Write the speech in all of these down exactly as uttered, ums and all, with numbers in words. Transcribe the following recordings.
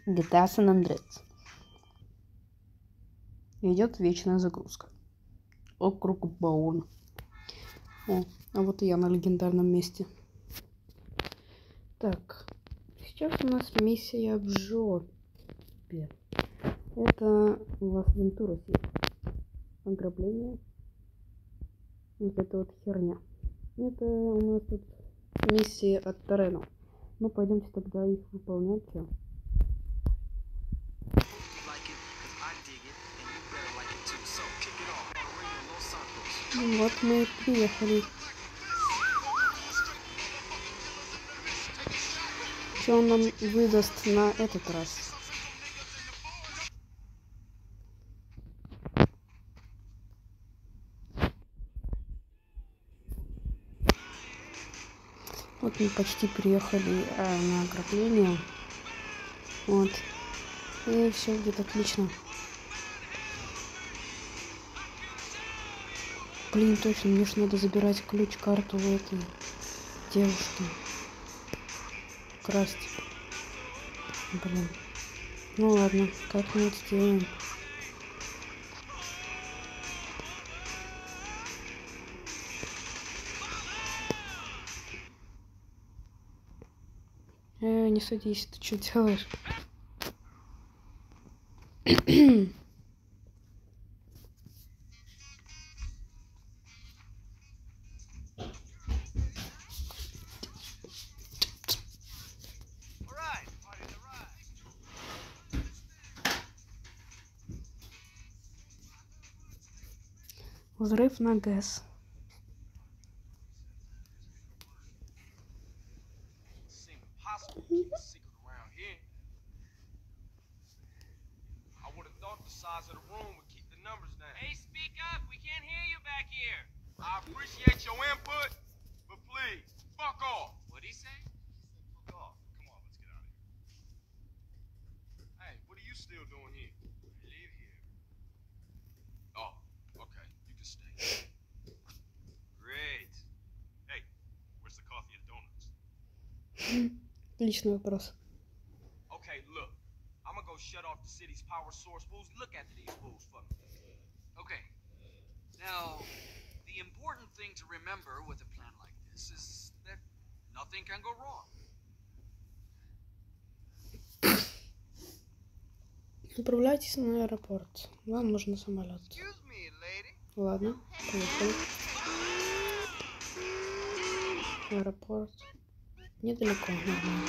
джи ти эй San Andreas. Идет вечная загрузка. Округ Боун. О, а вот и я на легендарном месте. Так, сейчас у нас миссия в жопе. Это Лас-Вентурас есть. Ограбление. Вот это вот херня. Это у нас тут миссии от Торено. Ну, пойдемте тогда их выполнять. Чё? Вот мы и приехали. Что он нам выдаст на этот раз? Вот мы почти приехали а, на ограбление. Вот. И все будет отлично. Блин, точно, мне же надо забирать ключ-карту у этой девушки. Красть. Блин. Ну ладно, как-нибудь сделаем. Э, не садись, ты что делаешь? Взрыв на ГЭС. Отличный вопрос. Okay, look. I'm gonna go shut off the city's power source. Fools, look after these fools for me. Okay. Now, the important thing to remember with a plan like this is that nothing can go wrong. Направляйтесь на аэропорт. Вам нужен самолет. Excuse me, lady. Ладно, поехали. Аэропорт. Недалеко, нормально.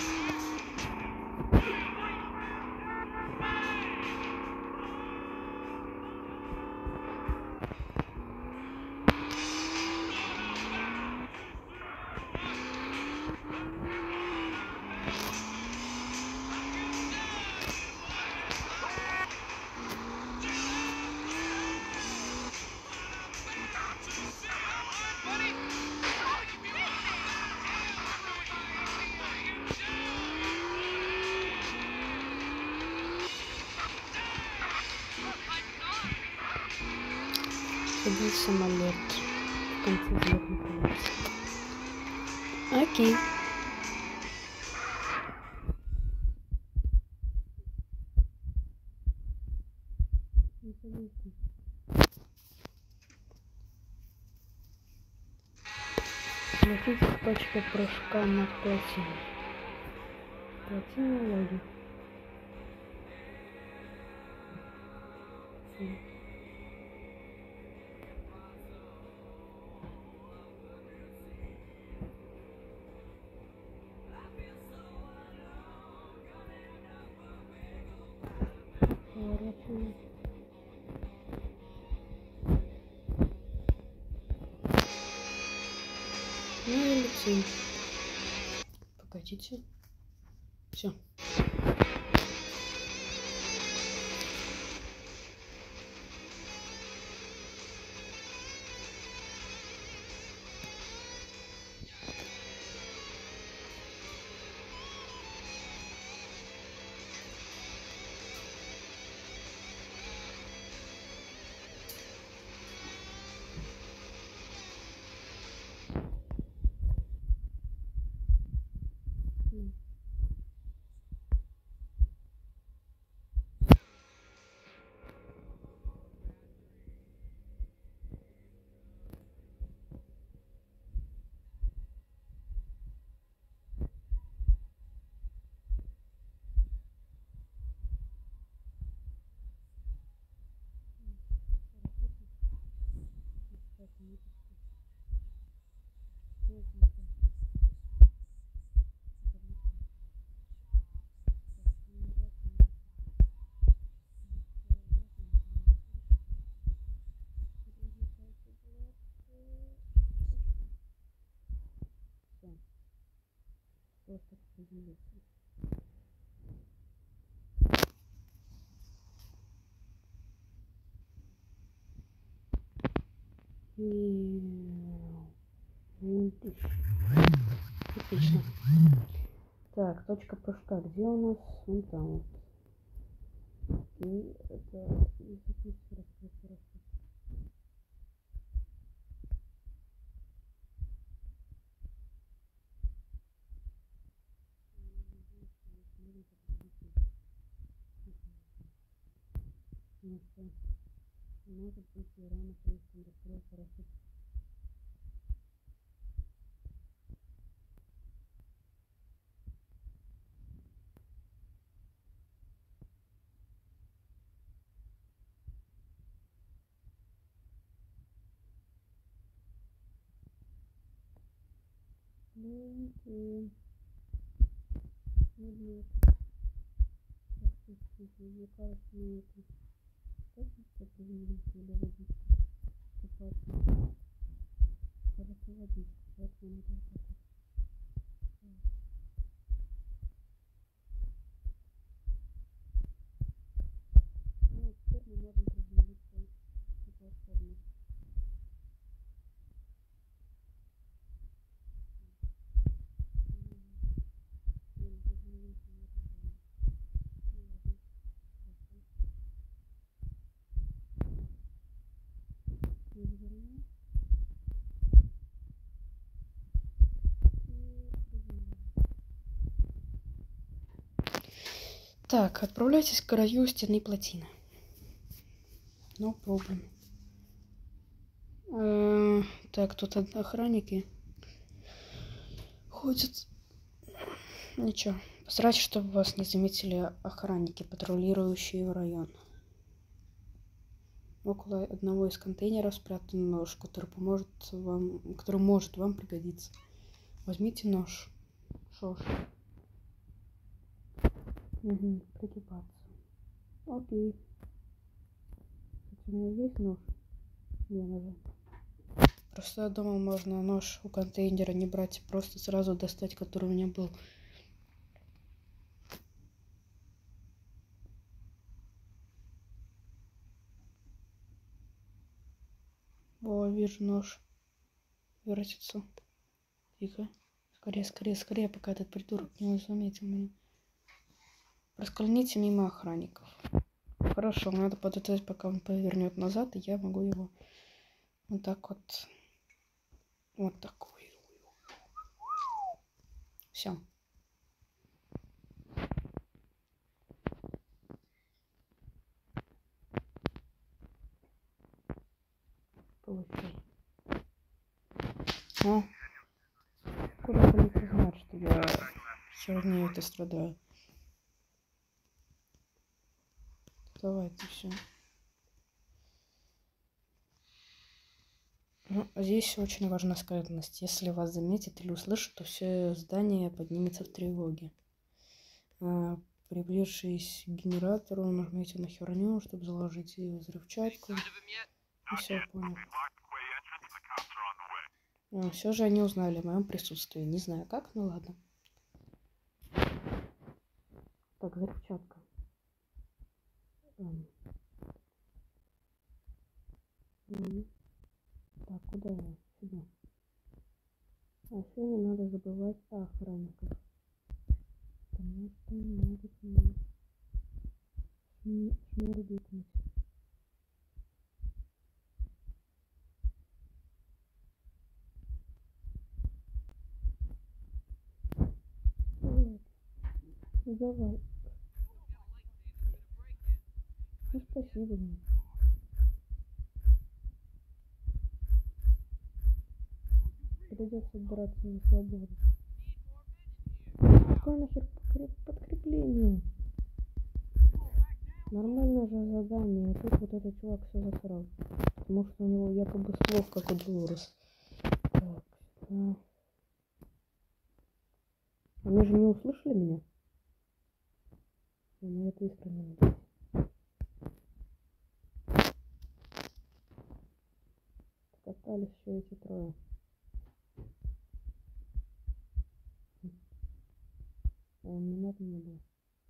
Был самолет. В конце взлетной полосы. Окей. Смотрите, точка прыжка на плотину. Плотина логи. Ну и летим. Погодите. Все. Просто приземлиться. И... Отлично. Так, точка прыжка. Где у нас? Вон там вот. И это... Может быть, я рано слишком раскрыл парашют. Блин, нет. Мне кажется, мне это точно что приземлиться или водичка купаться. Хорошо водичка, поэтому надо вот так вот. Ну, теперь мы можем приземлиться на платформу. Так, отправляйтесь к краю стены плотины. No problem. Э, так, тут охранники ходят. Ничего. Постарайтесь, чтобы вас не заметили охранники, патрулирующие район. Около одного из контейнеров спрятан нож, который поможет вам, который может вам пригодиться. Возьмите нож. Шош. Угу, прикипаться. Окей. У меня есть нож? Не надо. Просто я думал, можно нож у контейнера не брать, просто сразу достать, который у меня был. О, вижу нож. Вертится. Тихо. Скорее, скорее, скорее, пока этот придурок не заметил меня. Проскользните мимо охранников. Хорошо, надо подождать, пока он повернет назад, и я могу его вот так вот. Вот такой. Все. Получилось. О, куда полиция знает, что я сегодня это страдаю. Давайте все. Ну, здесь очень важна скрытность. Если вас заметят или услышат, то все здание поднимется в тревоге. А, приближившись к генератору, нажмите на херню, чтобы заложить взрывчатку. И все, понял. А, все же они узнали о моем присутствии. Не знаю как, ну ладно. Так, взрывчатка. М. М. Так, куда я? Сюда. А еще не надо забывать о охранниках. Потому что могут меня шмурдикнуть. Вот. Давай. Ну, спасибо мне. Придется драться на свободу. Какое нахер подкрепление? Нормальное же задание. Тут вот этот чувак все засрал. потому что у него якобы слов как у Долорес. Так, да. Они же не услышали меня? Я на это искренне надеюсь. Остались еще эти трое. А он не надо мне был.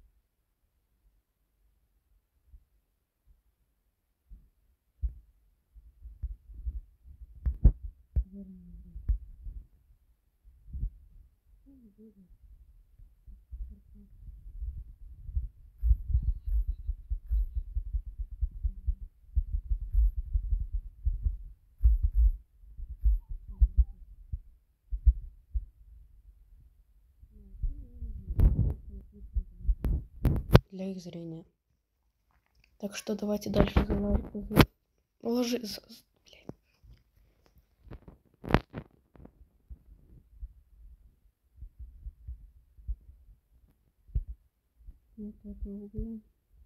Для их зрения. Так что давайте дальше залазить. Ложи. Вот это углем.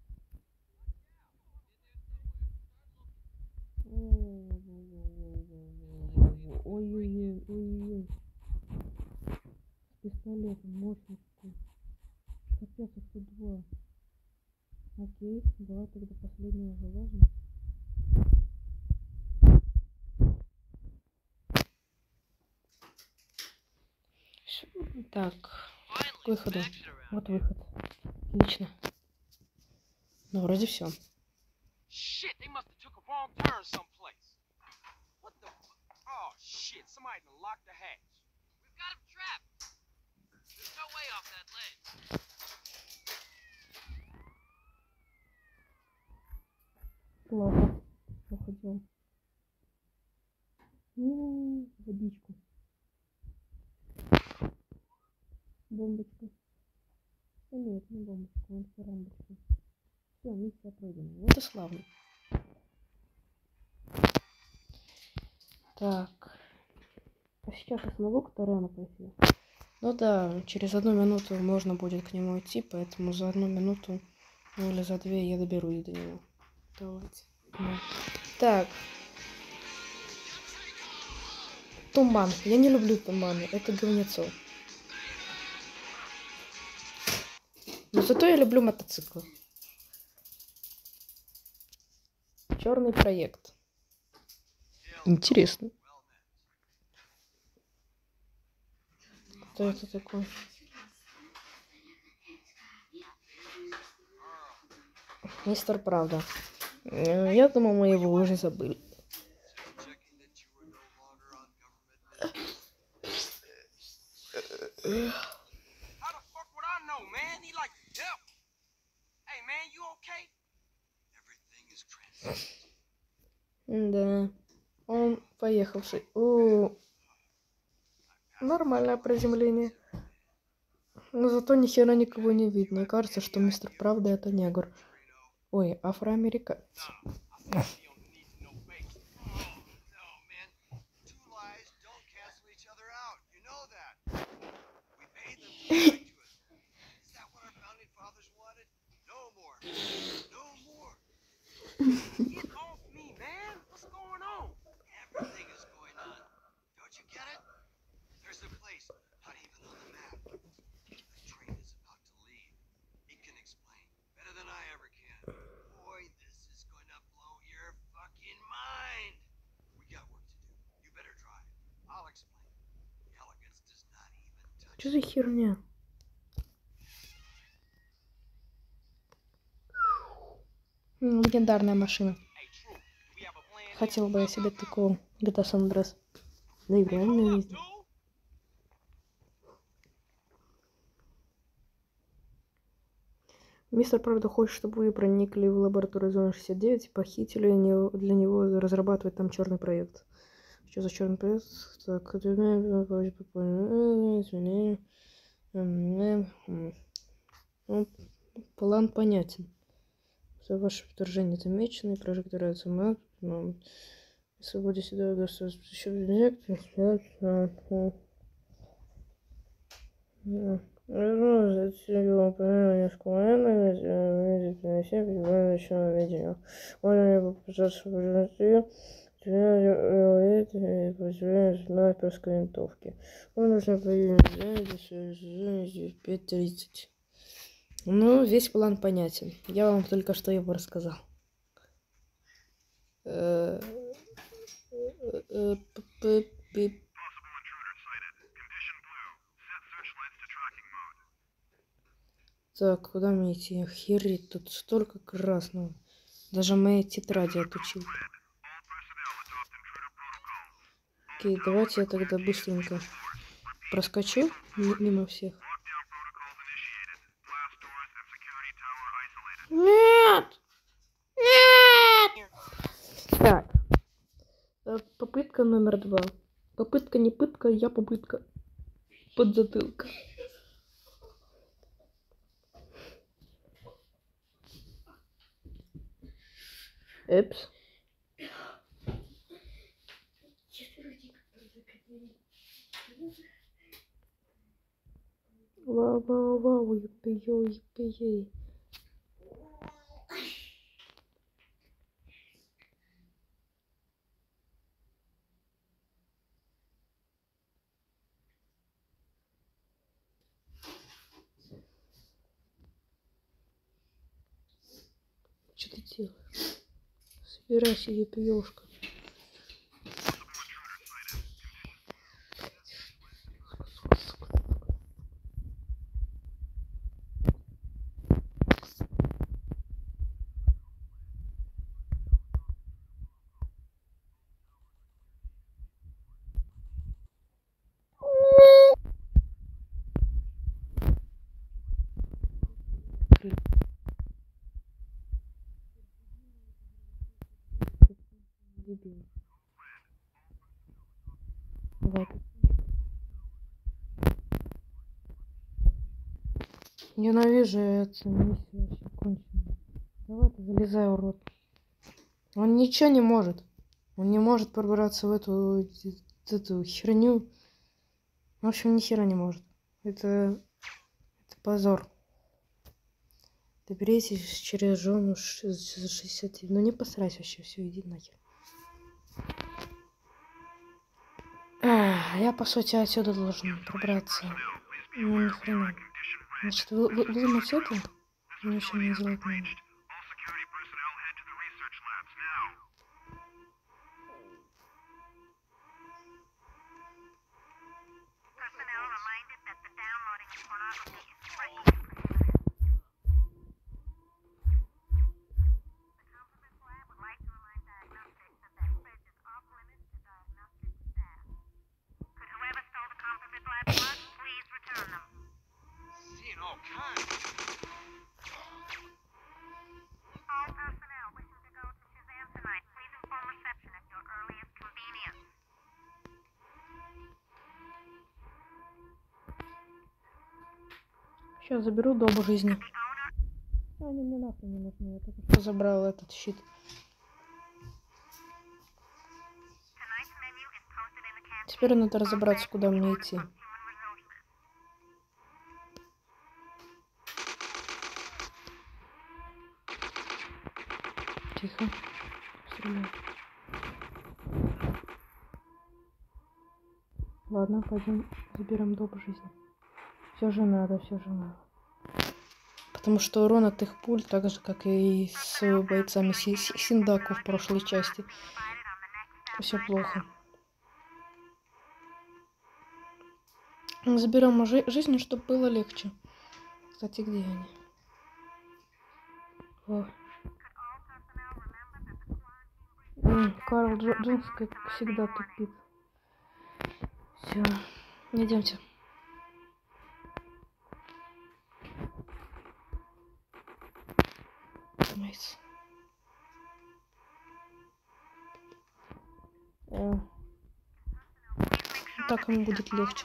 Ой-ой-ой, ой-ой-ой. С пистолетом мощностью. Капец, их тут двое. Окей, давай тогда последнего заложим. Так, к выходу. Вот выход. Отлично. Ну, вроде все. Shit, they must have took a wrong turn someplace. What the fu- Oh shit, somebody done locked the hatch. We've got him trapped. There's no way off that ledge. Плохо. Плохо делал. Ну, водичку. Бомбочка. Да нет, не бомбочка, он все рамбочка. Все, миссия пройдена. Вот и славно. Так. А сейчас я смогу к Торену пойти? Ну да, через одну минуту можно будет к нему идти, поэтому за одну минуту, ну или за две я доберусь до него. Давайте. Ну. Так. Туман. Я не люблю туманы. Это говнецо. Но зато я люблю мотоциклы. Черный проект. Интересно. Что это такое? Мистер Правда. Я думал, мы его уже забыли. Да. Он поехавший. О, нормальное приземление. Но зато ни хера никого не видно. И кажется, что мистер Правда это негр. Ой, афроамериканец. Что за херня? Легендарная машина. Хотел бы я себе такого джи ти эй San Andreas. Да и в реальной жизни. Мистер Правда хочет, чтобы вы проникли в лабораторию зоны шестьдесят девять и похитили для него разрабатывать там черный проект. Что за черный проект? Так, план понятен. За ваше вторжение замечено, прожекторы АЦМ. Свободе сюда еще Вернулась от всего управления школами, все прибавочного видео. Можно ли попытаться пожалуйста и позволять снайперской винтовки. Он нужно появиться в пять тридцать. Ну, весь план понятен. Я вам только что его рассказал. Так, куда мне идти? Охереть, тут столько красного. Даже мои тетради отучил. Окей, давайте я тогда быстренько проскочу мимо всех. Нет! Нет! Так. Попытка номер два. Попытка не пытка, я попытка. Подзатылка. Эпс. Вау, вау, вау, юпи-ё, юпи-ей. Что ты делаешь? Собирайся, юпи-ёшка. Дебил. Вот. Ненавижу эту миссию вообще конченую. Давай ты залезай, урод. Он ничего не может. Он не может пробраться в эту, эту херню. В общем, ни хера не может. Это, это позор. Доберитесь через зону шестьдесят. Ну не посрать вообще, все, иди нахер. А, я, по сути, отсюда должен пробраться. Ну, ни хрена. Значит, вы, вы, выломать это? Я еще не сделать надо. Seeing all kinds. All personnel wishing to go to Shazam tonight, please inform reception at your earliest convenience. Сейчас заберу добу жизни. Они мне нахрен не нужны. Я только что забрал этот щит. Теперь надо разобраться, куда мне идти. Тихо. Стреляй. Ладно, пойдем заберем добу жизни. Все же надо, все же надо. Потому что урон от их пуль, так же, как и с бойцами Синдаку в прошлой части. Все плохо. Заберем жи жизни, чтобы было легче. Кстати, где они? О. М, Карл Дж Джонс, как всегда, тупит. Все, идемте. Найс. Э. Так ему будет легче.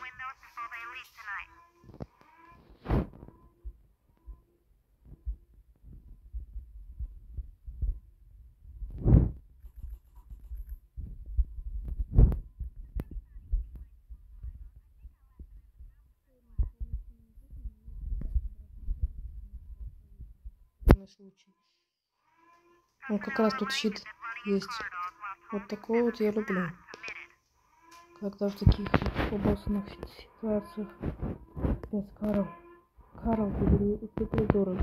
самый случай. Ну, как раз тут щит есть. Вот такого вот я люблю. Когда в таких опасных ситуациях без Карл. Карл, ты, ты придурок.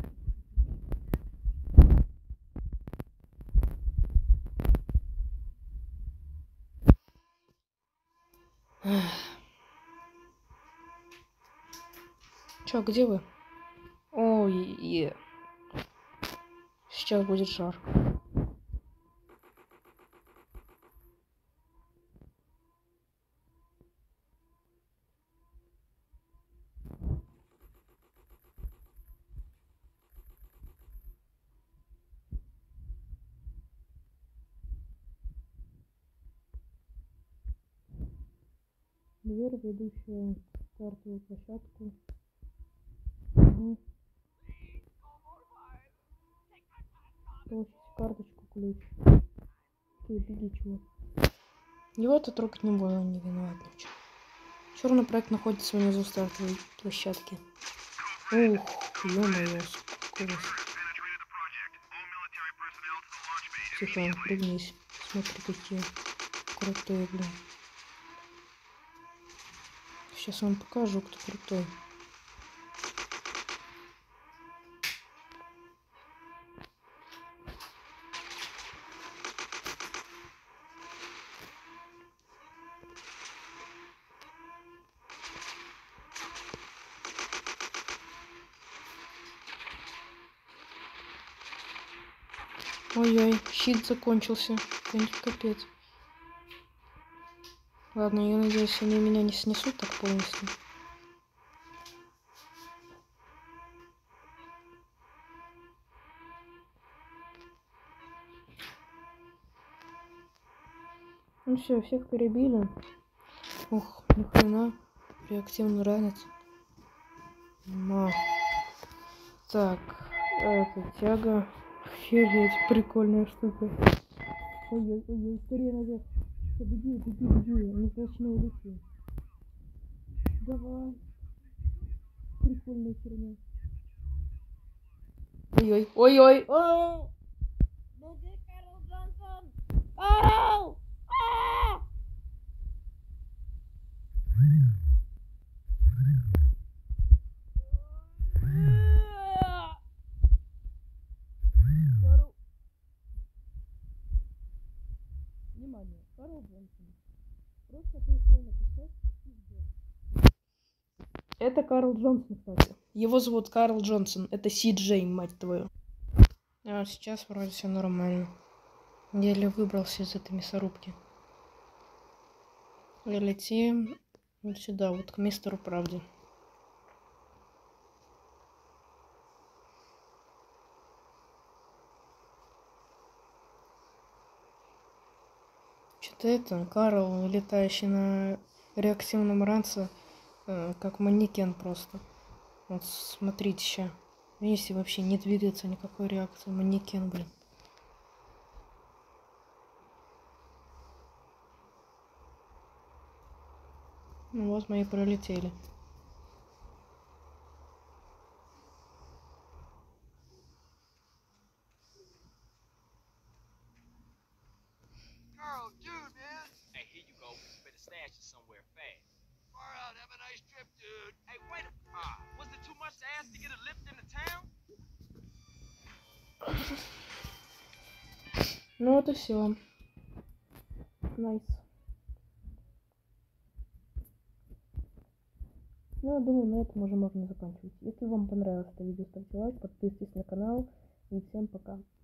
Чё, где вы? Ой, е. Сейчас будет жар. Дверь, ведущая в стартовую площадку. Угу. Получите карточку, ключ. Окей, беги, чувак. Его это трогать не буду, он не виноват ни в чем. Черный проект находится внизу стартовой площадки. Ух, ё-моё, скорость. Тихо, пригнись. Смотри, какие крутые, блин. Сейчас вам покажу, кто крутой. Ой-ой, щит закончился. Капец. Ладно, я надеюсь, они меня не снесут так полностью. Ну все, всех перебили. Ух, ни хрена. Реактивный ранец. Но. Так, это тяга. Охереть, прикольная штука. Ой-ой-ой, скорее наверх. Все, беги, беги, беги, он точно улетел. Давай. Прикольная херня. Ой-ой, ой-ой, ой! Беги, Карл Джонсон! Карл! Карл. Внимание, Карл Джонсон. Просто присел на песок и сдох. Это Карл Джонсон, кстати. Его зовут Карл Джонсон. Это Си Джей, мать твою. А сейчас вроде все нормально. Еле выбрался из этой мясорубки. И летим вот сюда, вот к мистеру Правде. Что-то это, Карл, летающий на реактивном ранце, э, как манекен просто. Вот смотрите ща. Видите, вообще не двигается никакой реакции. Манекен, блин. Ну вот мы и пролетели. Carl, dude, man. Hey, here you go. Better stash it somewhere fast. Far out. Have a nice trip, dude. Hey, wait a... Ah, was it too much to ask to get a lift into town? Ну вот и все. Найс. Ну, я думаю, на этом уже можно заканчивать. Если вам понравилось это видео, ставьте лайк, подписывайтесь на канал. И всем пока.